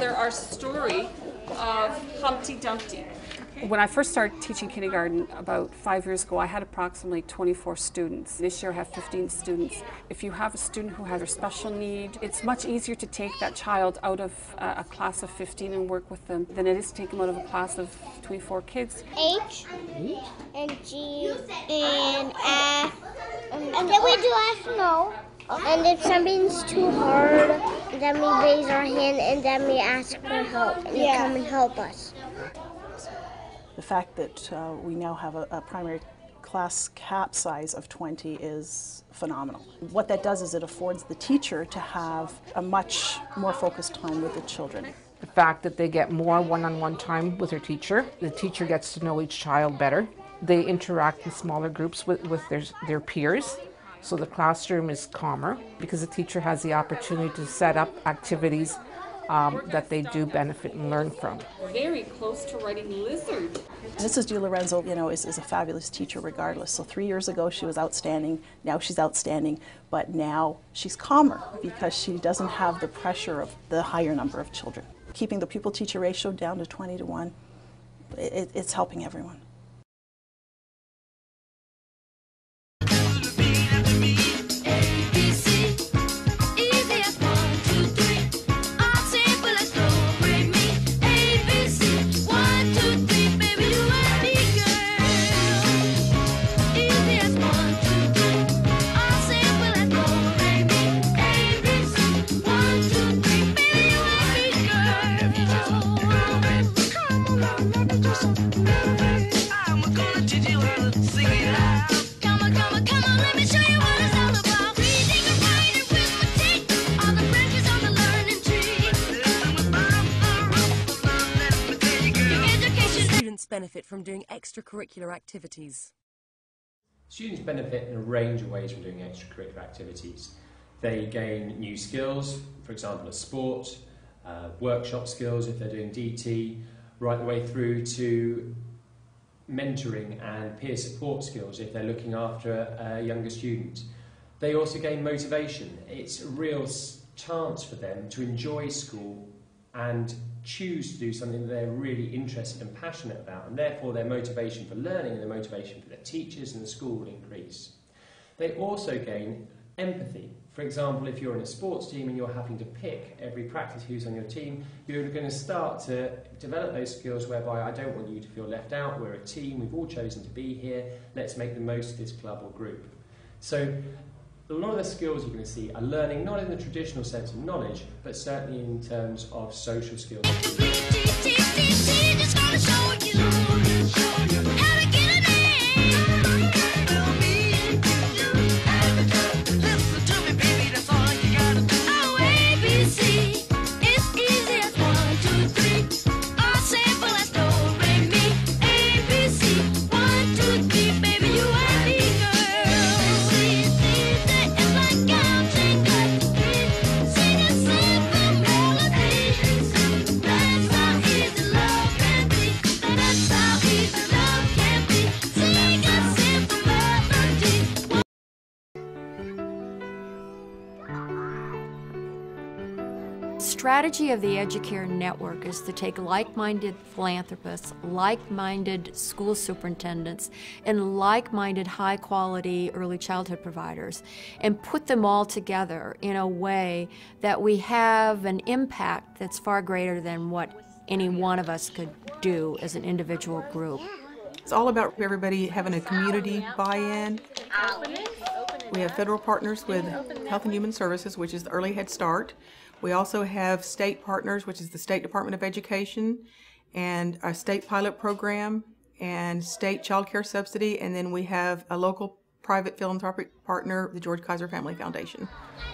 together our story of Humpty Dumpty. When I first started teaching kindergarten about 5 years ago, I had approximately 24 students. This year I have 15 students. If you have a student who has a special need, it's much easier to take that child out of a class of 15 and work with them than it is to take them out of a class of 24 kids. H and G and F. And then we do F and O. And if something's too hard, then we raise our hand and then we ask for help and they come and help us. The fact that we now have a primary class cap size of 20 is phenomenal. What that does is it affords the teacher to have a much more focused time with the children. The fact that they get more one-on-one time with their teacher, the teacher gets to know each child better. They interact in smaller groups with their peers, so the classroom is calmer because the teacher has the opportunity to set up activities that they do benefit and learn from. Very close to writing Lizard. Mrs. DiLorenzo, is a fabulous teacher regardless. So 3 years ago she was outstanding, now she's outstanding, but now she's calmer because she doesn't have the pressure of the higher number of children. Keeping the pupil-teacher ratio down to 20-1, it's helping everyone. Benefit from doing extracurricular activities. Students benefit in a range of ways from doing extracurricular activities. They gain new skills, for example at sport, workshop skills if they're doing DT, right the way through to mentoring and peer support skills if they're looking after a younger student. They also gain motivation. It's a real chance for them to enjoy school and choose to do something that they're really interested and passionate about, and therefore their motivation for learning and their motivation for their teachers and the school will increase. They also gain empathy. For example, if you're in a sports team and you're having to pick every practice who's on your team, you're going to start to develop those skills whereby I don't want you to feel left out, we're a team, we've all chosen to be here, let's make the most of this club or group. So a lot of the skills you're going to see are learning not in the traditional sense of knowledge, but certainly in terms of social skills. strategy of the Educare Network is to take like-minded philanthropists, like-minded school superintendents, and like-minded high-quality early childhood providers and put them all together in a way that we have an impact that's far greater than what any one of us could do as an individual group. It's all about everybody having a community buy-in. We have federal partners with Health and Human Services, which is the Early Head Start. We also have state partners, which is the State Department of Education, and a state pilot program, and state child care subsidy, and then we have a local private philanthropic partner, the George Kaiser Family Foundation.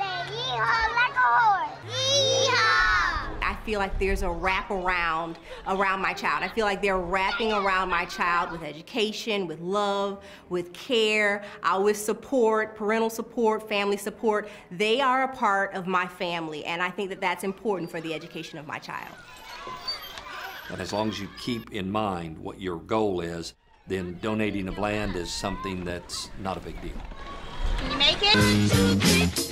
I feel like there's a wraparound around my child. I feel like they're wrapping around my child with education, with love, with care, with support, parental support, family support. They are a part of my family, and I think that that's important for the education of my child. And as long as you keep in mind what your goal is, then donating of land is something that's not a big deal. Can you make it? 1, 2, 3.